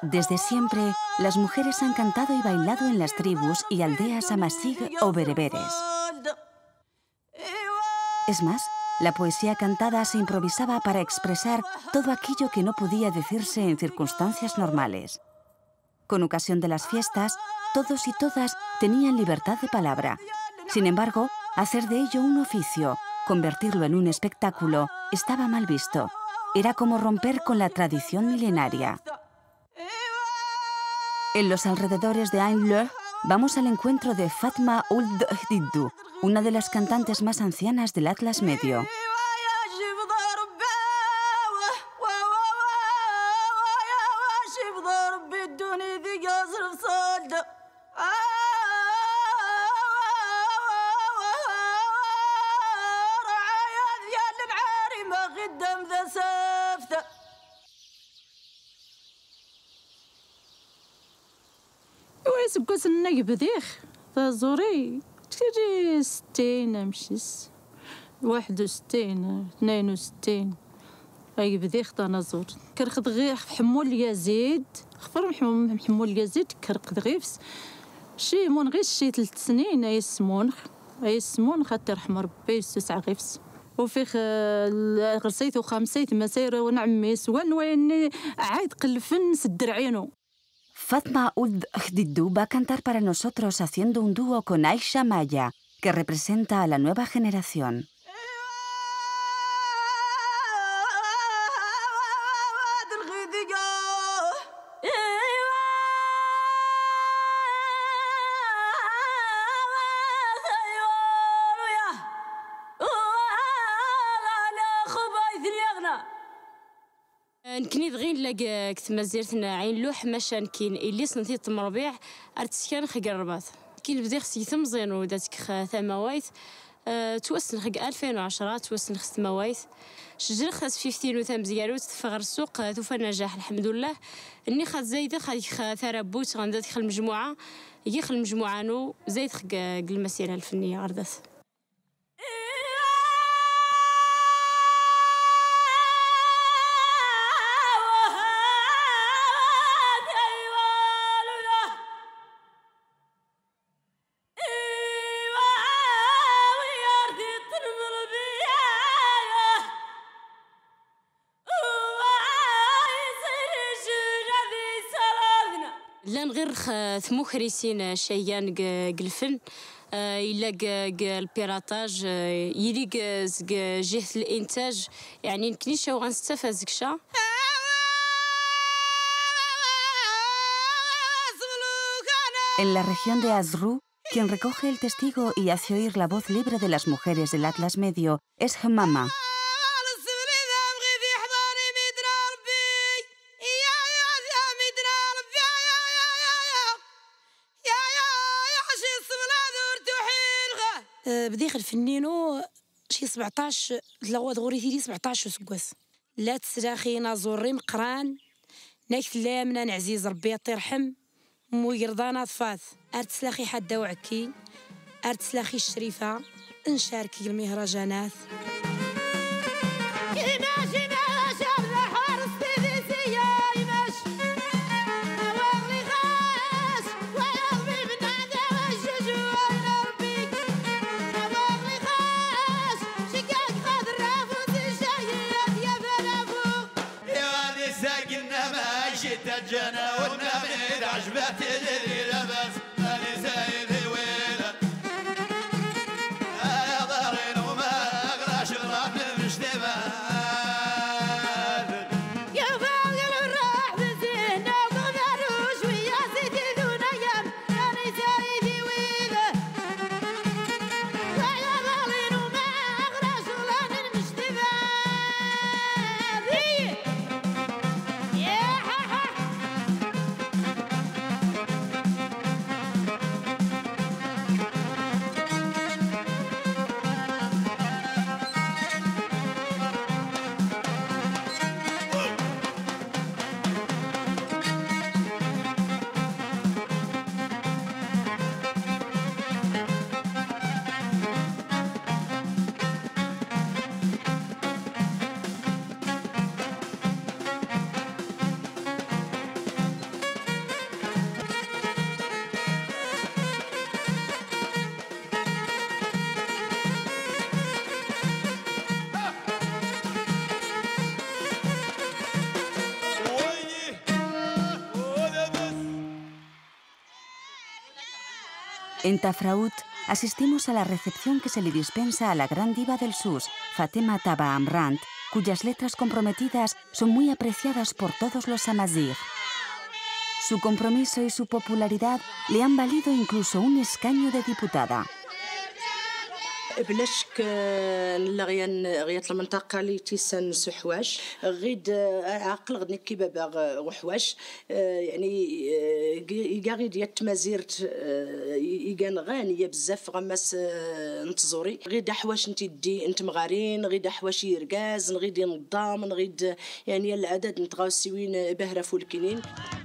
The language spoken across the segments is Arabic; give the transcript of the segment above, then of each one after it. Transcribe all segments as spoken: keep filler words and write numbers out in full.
Desde siempre, las mujeres han cantado y bailado en las tribus y aldeas amazigh o bereberes. Es más, la poesía cantada se improvisaba para expresar todo aquello que no podía decirse en circunstancias normales. Con ocasión de las fiestas, todos y todas tenían libertad de palabra. Sin embargo, hacer de ello un oficio, convertirlo en un espectáculo, estaba mal visto. Era como romper con la tradición milenaria. En los alrededores de Ain-le vamos al encuentro de Fatma Ould Hdidou, una de las cantantes más ancianas del Atlas Medio. سكوت النقب ديخ زوري تيجي ستين مشيس واحد وستين اثنين وستين أي بديخ تنازور كرخد غير حمول يزيد خفر محمول يزيد كرقد غيفس شي مون غير شي ثلاث سنين أي سمونخ أي سمونخ ترحم ربي يسوس غيفس وفيخ غرسيت وخمسيت مسير ونعمي سوان وين عاد قلفن سدر عينو. Fatma Ould Hdidou va a cantar para nosotros haciendo un dúo con Aisha Maya, que representa a la nueva generación. نكني دغين لاك كتمازيرتنا عين لوح ماشان كاين اللي سنتي تمربيع ارتسكان خق الرباط كاين بدي خصي ثمزين وداتك ثموايت أه توسن خق ألفين وعشرة توسن خص ثموايت شجر خاص خمسين وثمزيارو تفغر السوق توفى النجاح الحمد لله اني خاص زايده خا ثربوت غندات خل المجموعه هي خل المجموعه نو زايد خق المسيره الفنيه غردات. لان غير ثمو خريسين شيان قلفن إلا البيراتاج يلي جهة الإنتاج يعني نكنيش هو غنستفاد زكشا. En la región de Azrou, quien recoge el testigo y hace oír la voz libre de las mujeres del Atlas Medio es Hmama. بديخ الفنينو شي سبعطاش تلاغوا دغوري تيدي سبعطاش سكواس لا تسلاخي نازوري مقران ناك لامنا نعزيز ربي يطيرحم مو يرضانا طفاث ارتسلاخي حدا وعكي ارتسلاخي الشريفه نشاركي المهرجانات En Tafraout asistimos a la recepción que se le dispensa a la gran diva del sus, Fatema Taba Amrant, cuyas letras comprometidas son muy apreciadas por todos los amazigh. Su compromiso y su popularidad le han valido incluso un escaño de diputada. بلا شك غيان غيات المنطقة اللي تيسان سحواش غيد عقل غدني كي بابا وحواش يعني يقاغي ديال تمازيرت يقان غانية بزاف غماس نتزوري غيد حواش انت دي انت مغارين غيد حواش يرقاز غيد ينظام غيد يعني العدد نتغاو سوين بهرة فولكينين.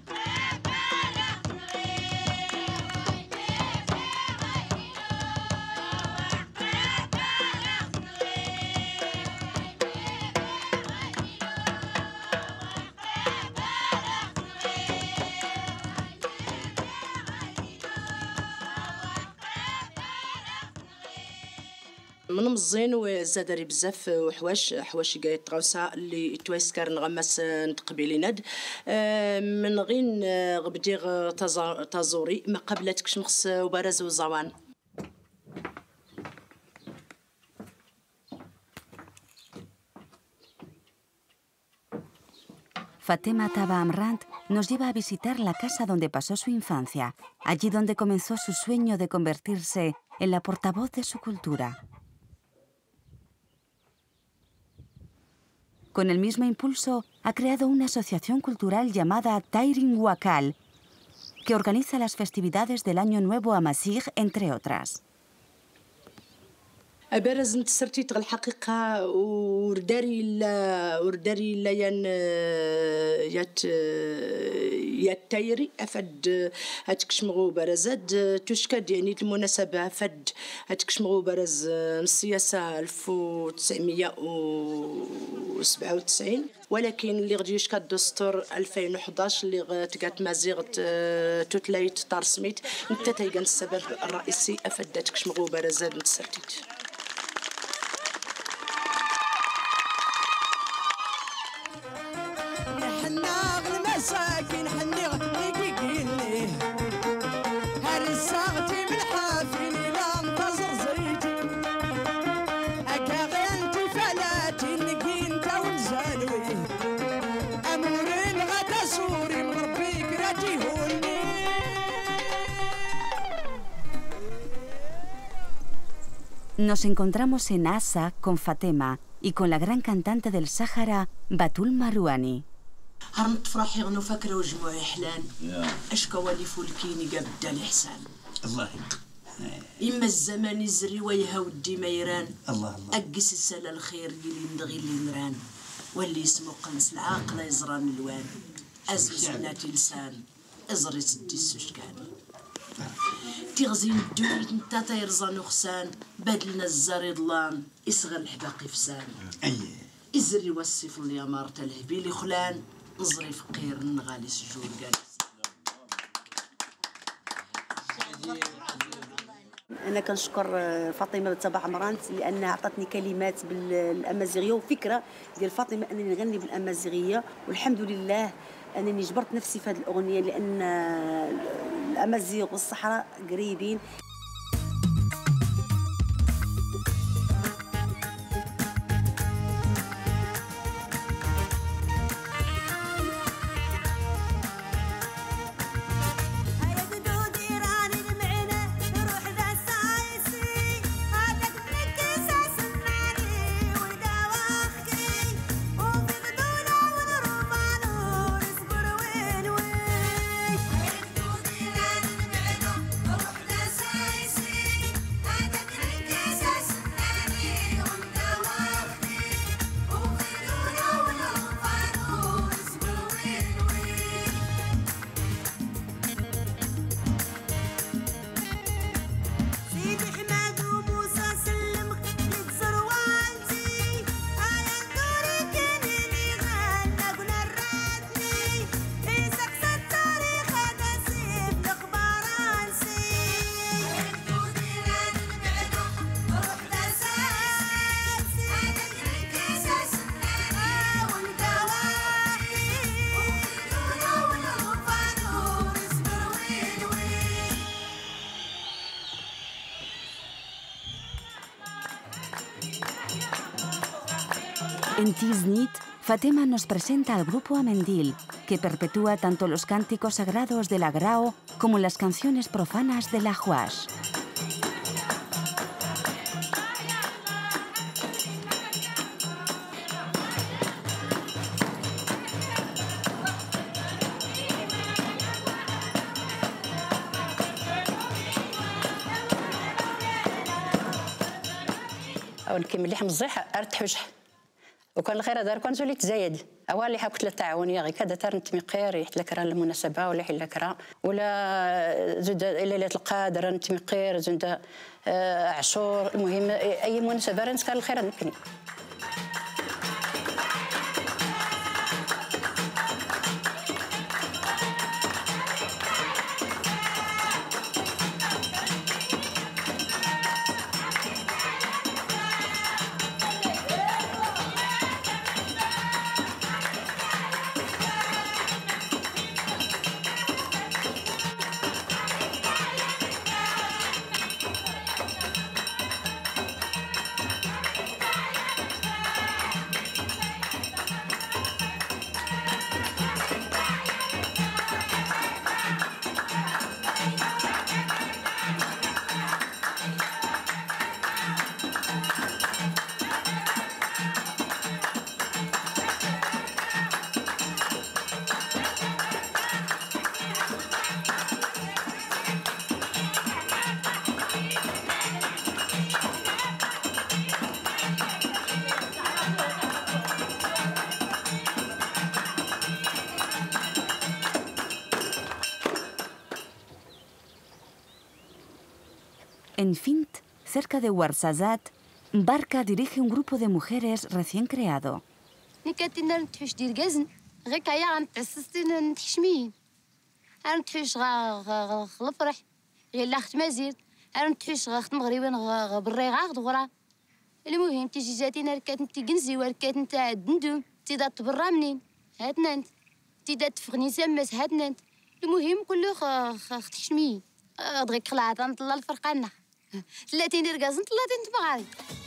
من مزين وزادري بزاف وحواش حواش كاي طراوسا اللي تويسكر نغمس نتقبيلي ند من غين غبديغ تازوري ما قبلتك شمخس وبرز وزوان. Fatema Taba Amrant nos lleva a visitar la casa donde pasó su infancia, allí donde comenzó su sueño de convertirse en la portavoz de su cultura. Con el mismo impulso, ha creado una asociación cultural llamada Tairin Wakal, que organiza las festividades del Año Nuevo Amazigh, entre otras. أبرز انتصرتي تغل الحقيقة ورداري لا ورداري لا ين يات ياتيري أفد هتكشمغو برزاد تشكد يعني المناسبة أفد هتكشمغو برز السياسة ألف وتسعمية وسبعة وتسعين ولكن اللي غادي يشكى الدستور ألفين وحداش اللي تقات مزيغة توتلايت تارسميت انت تيقان السبب الرئيسي أفد هتكشمغو برزاد انتصرتيت. ساكن حنيغ يقيقيني هرساغتي من حافيني لا انتظر زيتي هكا غينتي فلاتي نقين تاون زانوي امورين غدا سوري من ربي كراتي هوني. Nos encontramos en Asa con Fatema y con la gran cantante del Sáhara, Batul Marouani. هرمت فرحي غنو فاكرة وجموعي حلان أشكا ولي فولكيني قابدا الإحسان الله إما الزمان يزري ويهودي ميران الله الله أقس السلا الخير اللي ندغي اللي نران واللي اسمو قنص العاقلة يزران الوان أزوز بناتي لسان أزري سدي السشكان تغزين الدويت نتا تيرزان وخسان بدلنا الزاري ضلان إصغر الحباقي فسان أيه إزري وصف اللي أمارت الهبيلي خلان نزري فقير نغالي سجور جالس. أنا كنشكر فاطمة تبع عمرانت لأنها عطتني كلمات بالأمازيغية وفكرة ديال فاطمة أنني نغني بالأمازيغية والحمد لله أنني جبرت نفسي في هذه الأغنية لأن الأمازيغ والصحراء قريبين. En Tiznit, Fatema nos presenta al grupo Amendil, que perpetúa tanto los cánticos sagrados del agrao como las canciones profanas del ahuash. ونكمل لحم الزيح ارتحوش وكان الخير دار كون زولي تزايد اوالي حكت للتعاونيه غير كذا تار نتمقير يحت لك راه المناسبه ولا حل لك ولا زود ليله القادر نتمقير زود عاشور المهم اي مناسبه راه نسكر الخير نكني. En Fint, cerca de Ouarzazate, Barka dirige un grupo de mujeres recién creado. نكاتينا نتحوش ديال كازن غير كايا غنتعسستين نتحشمين غنتحوش غا الفرح غير لا خت مازير غنتحوش غا خت مغربين غا بري غا غدغرا المهم تيجي جاتينا ركات نتي كنزي وركات نتا دندوم تيدا تبرا منين هاتنا انت تيدا تفغني سماس هاتنا انت المهم كله خ تحشمين دغيا خلعت نطلع الفرقانه ثلاثين ركاز نطلع انت مغاري.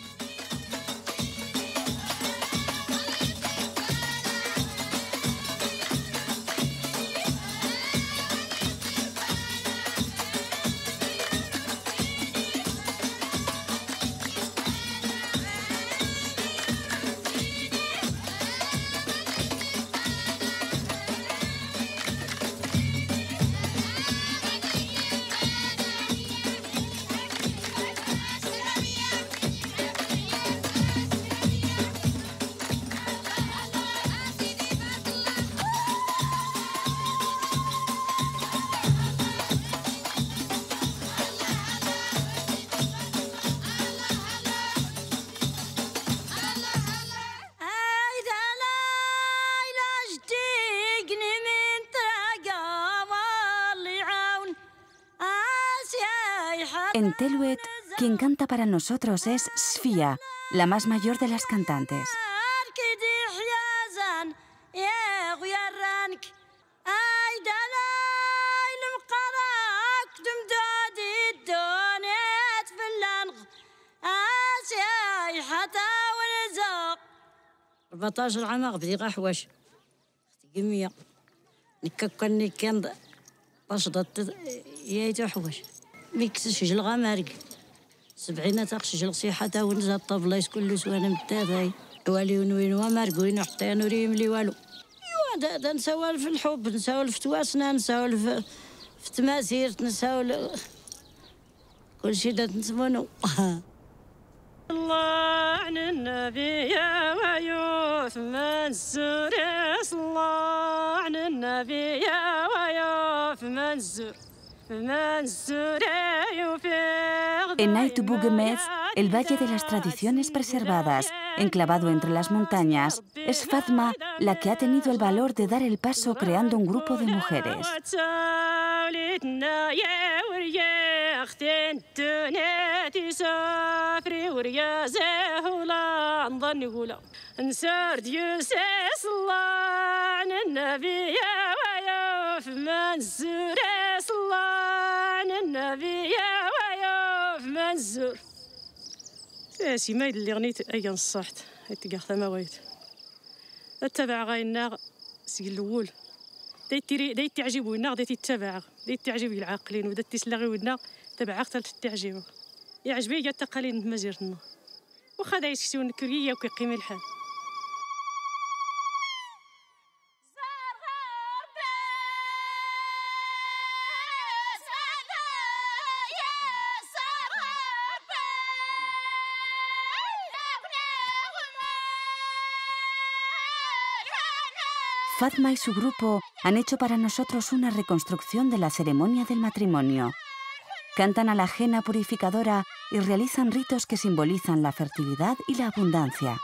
En Teluet, quien canta para nosotros es Sfia, la más mayor de las cantantes. أربعطاش عام غبدي غا حواش قمية نكاكني كان باشضت يايتو حواش ميكسش جلغا مارق سبعين تاخش جلغ سيحة ونزا الطبلة كل سوانا متاتاي والي ونوين ومارق وين حتى نوريم لي والو ايوا دا, دا نسولف في الحب نسولف في تواسنا نسولف في تماسير نسولف كل شي دا نسمونو. الله عن النبي يا ويوف منزور الله عن النبي يا ويوف منزور منزور En Aitubugemez, el Valle de las Tradiciones Preservadas, enclavado entre las montañas, es Fatma la que ha tenido el valor de dar el paso creando un grupo de mujeres. سي ما اللي غنيت ايا نصحت تلقى ثما وايت تبع غاينا سي الاول دايتي دايتي تعجبونا دايتي تتبع دايتي تعجب العاقلين ودايتي تسلاغيونا تبع اختل تعجبو يعجبني كاع التقاليد مزيرتنا واخا دايس شتون كريه وكيقيم الحال. Fatma y su grupo han hecho para nosotros una reconstrucción de la ceremonia del matrimonio. Cantan a la ajena purificadora y realizan ritos que simbolizan la fertilidad y la abundancia.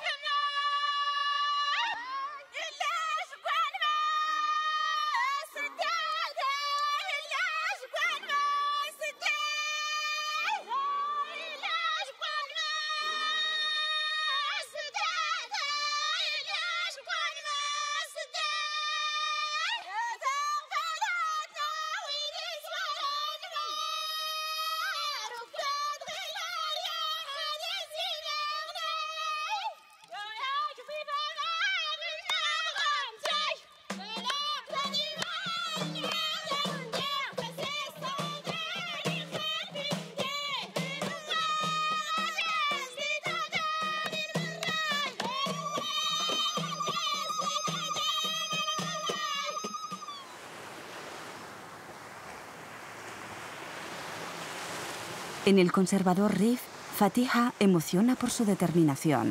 En el conservador Rif, Fatiha emociona por su determinación.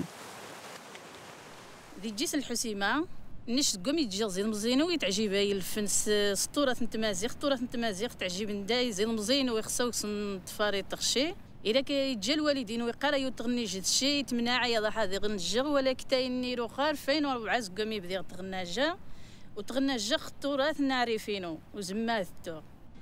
ذي جيس الحسيمة نش قوم يتجي زين مزين ويتعجبها الفنس سطورة نتمازيغ سطورة نتمازيغ تعجب نداي زين مزين ويخصو تفاري تخشي إذا كيجي الوالدين ويقرا يتغني جد شي يتمنع يا ضحى ذي غنجغ ولا كتايني رو خار فين وعز قوم يبدي تغناجا وتغناجا خطورات نعرفينو وزماتو.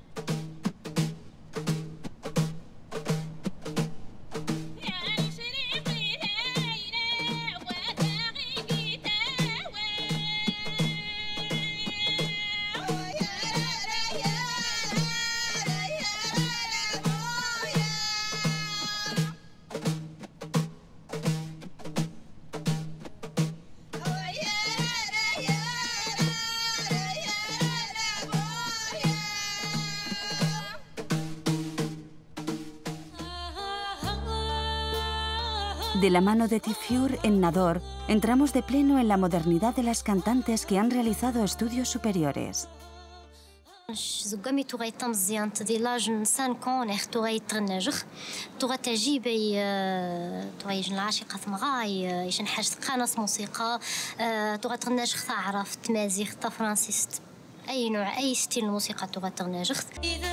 De la mano de Tifiur en Nador, entramos de pleno en la modernidad de las cantantes que han realizado estudios superiores. زقامي تغي تمزيان تدي لاجن سان كون اختغي تغنجخ تغي تعجيبي تغي جن العاشقة ثمغاي يشن حاجة قناص موسيقى تغي تغنجخ تعرف تمازيغ تا فرانسيست أي نوع أي ستيل الموسيقى تغي تغنجخ.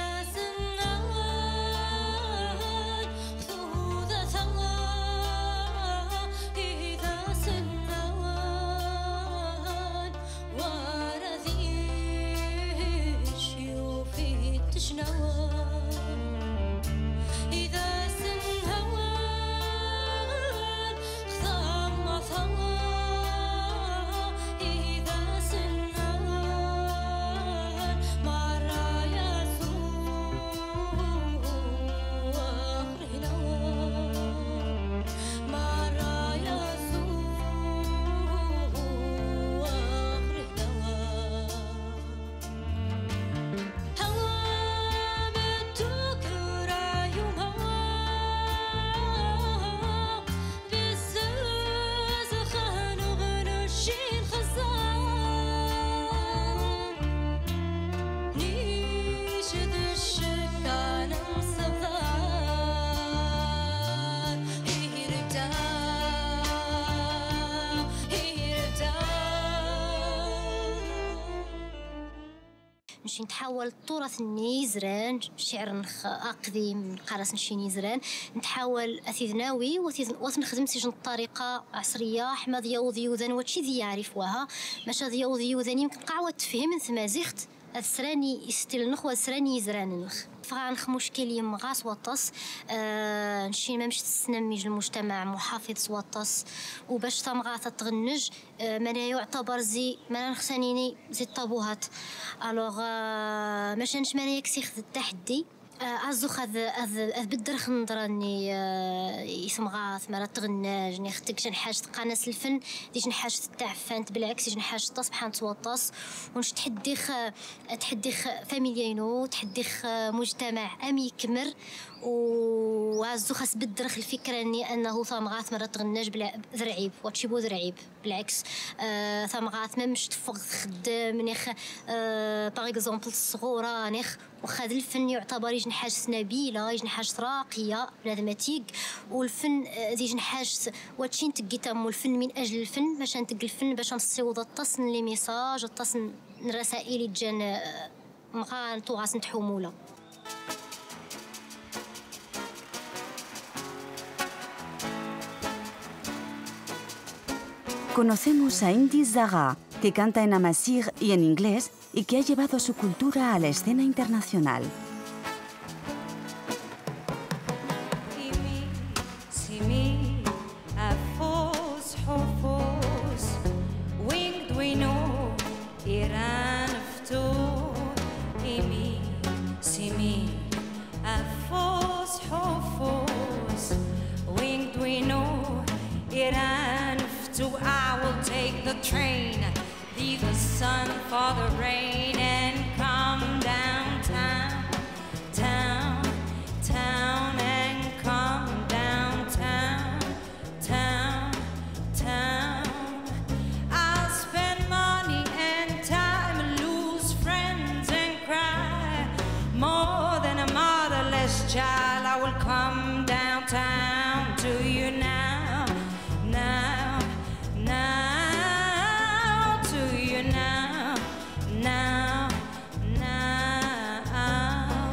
نمشي نتحول التراث النيزران شعر نخ قديم قراص نشي نيزران نتحول اثيذناوي وثنخدم سجن الطريقه عصريه احمد يوضي وذن واتشي ذي يعرفوها ماشا ذي يوضي وذن يمكن قعوه تفهم ثمازيغت السراني يستل نخ والسراني يزران نخ فغانخ مشكل يمغاس وطس آه نشي ما مش تسنميج المجتمع محافظ وطس وباش تمغاثة تغنج آه ما يعتبر زي ما نخسانيني زي الطابوهات الوغ آه ماشانش ما يكسيخ التحدي عزو خذ أذ بدرخ نضرني يسمغاث مرات تغناج جني ختك جن حاجة قناص الفن دي جن حاجة التعفانت بالعكس جن حاجة تصبحان توطس ونش تحديخ تحديخ فاميليينو تحديخ مجتمع أمي كمر وعزو خاص بدرخ الفكرة اني انه ثمغاث مرات تغناج بلا ذرعيب واتشيبو ذرعيب بالعكس آه ثمغاث ما مش تفغ خدام نيخ آه باغ اكزومبل الصغورة نيخ وخذ الفن يعتبر يجن حاجة نبيلة يجن حاجة راقية بنادم تيق والفن يجن حاجة واتشين تقي تم الفن من اجل الفن باش نتقي الفن باش نصيوض التصن لي ميساج التصن الرسائل جان مغان توغاس نتحومولا. Conocemos a Indy Zaga, que canta en amazigh y en inglés y que ha llevado su cultura a la escena internacional. I will take the train, leave the sun for the rain, and come downtown, town, town, and come downtown, town, town. I'll spend money and time and lose friends and cry more than a motherless child. I will come downtown to you now, now. Now to you now, now, now.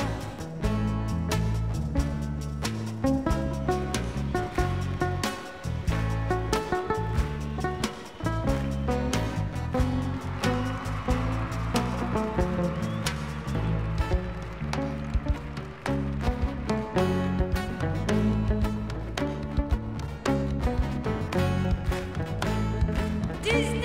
Disney.